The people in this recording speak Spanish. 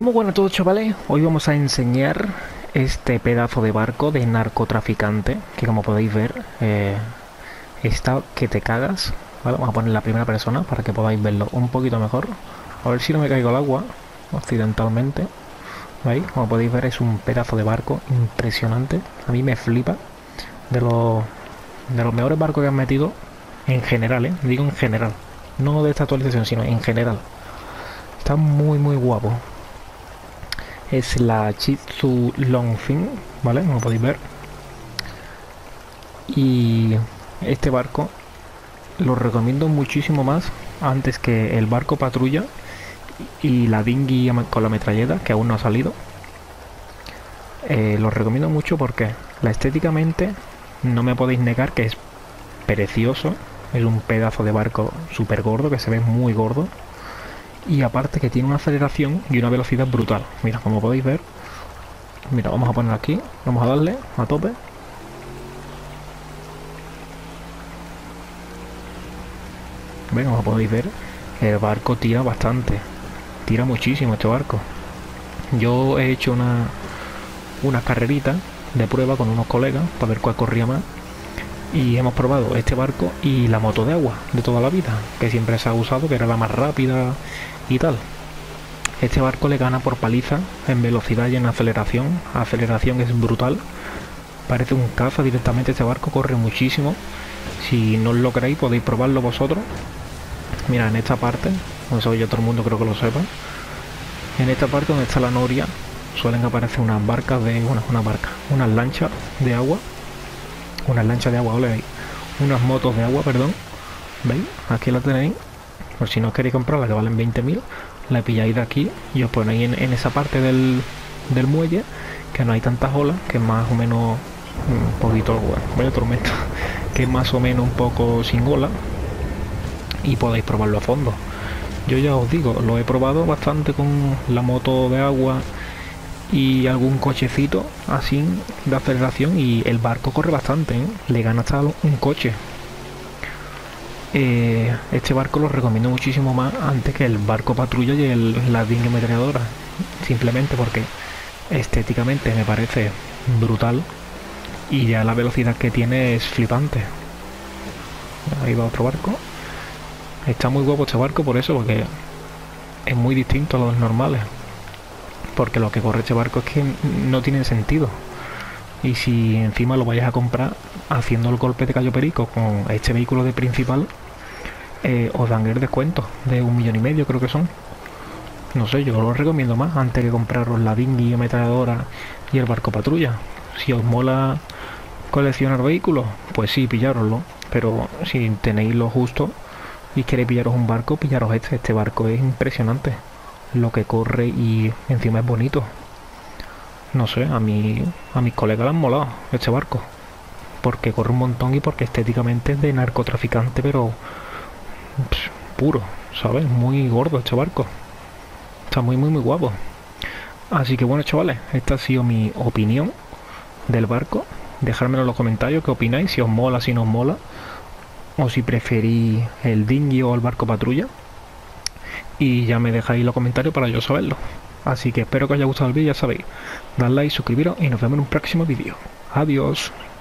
Muy buenas a todos, chavales. Hoy vamos a enseñar este pedazo de barco de narcotraficante que, como podéis ver, está que te cagas. ¿Vale? Vamos a poner la primera persona para que podáis verlo un poquito mejor. A ver si no me caigo al agua accidentalmente. ¿Veis? Como podéis ver, es un pedazo de barco impresionante. A mí me flipa. De los mejores barcos que han metido en general, ¿eh? Digo en general. No de esta actualización, sino en general. Está muy guapo. Es la Chitsu Longfin, ¿vale? Como podéis ver. Y este barco lo recomiendo muchísimo más antes que el barco patrulla y la dinghy con la metralleta, que aún no ha salido. Lo recomiendo mucho porque estéticamente no me podéis negar que es precioso. Es un pedazo de barco súper gordo, que se ve muy gordo. Y aparte que tiene una aceleración y una velocidad brutal. Mira, como podéis ver. Mira, vamos a poner aquí. Vamos a darle a tope. Ven, como podéis ver, el barco tira bastante. Tira muchísimo este barco. Yo he hecho una carrerita de prueba con unos colegas para ver cuál corría más. Y hemos probado este barco y la moto de agua de toda la vida, que siempre se ha usado, que era la más rápida y tal. Este barco le gana por paliza en velocidad y en aceleración. Aceleración es brutal. Parece un caza directamente este barco, corre muchísimo. Si no lo creéis podéis probarlo vosotros. Mira, en esta parte, no sé, yo todo el mundo creo que lo sepa. En esta parte donde está la noria suelen aparecer unas barcas de... unas lanchas de agua. Unas lanchas de agua, ¿veis? Unas motos de agua, perdón. ¿Veis? Aquí la tenéis. Por si no os queréis comprarla, que valen 20.000, la pilláis de aquí y os ponéis en esa parte del muelle, que no hay tantas olas, que es más o menos un poquito, bueno, vaya tormenta, que es más o menos un poco sin ola, y podéis probarlo a fondo. Yo ya os digo, lo he probado bastante con la moto de agua y algún cochecito así de aceleración, y el barco corre bastante, ¿eh? Le gana hasta un coche. Este barco lo recomiendo muchísimo más antes que el barco patrulla y la dinghy ametralladora, simplemente porque estéticamente me parece brutal y ya la velocidad que tiene es flipante. Ahí va otro barco. Está muy guapo este barco por eso, porque es muy distinto a los normales, porque lo que corre este barco es que no tiene sentido. Y si encima lo vayas a comprar haciendo el golpe de Cayo Perico con este vehículo de principal, os dan el descuento de 1,5 millones, creo que son. No sé, yo lo recomiendo más antes que compraros la dinghy ametralladora y el barco patrulla. Si os mola coleccionar vehículos, pues sí, pillároslo. Pero si tenéis lo justo y queréis pillaros un barco, pillaros este. Este barco es impresionante lo que corre y encima es bonito. No sé, a mis colegas le han molado este barco, porque corre un montón y porque estéticamente es de narcotraficante, pero puro, ¿sabes? Muy gordo este barco. Está muy guapo. Así que bueno, chavales, esta ha sido mi opinión del barco. Dejadmelo en los comentarios qué opináis, si os mola, si no os mola, o si preferís el dinghy o el barco patrulla. Y ya me dejáis los comentarios para yo saberlo. Así que espero que os haya gustado el vídeo, ya sabéis. Dad like, suscribiros y nos vemos en un próximo vídeo. Adiós.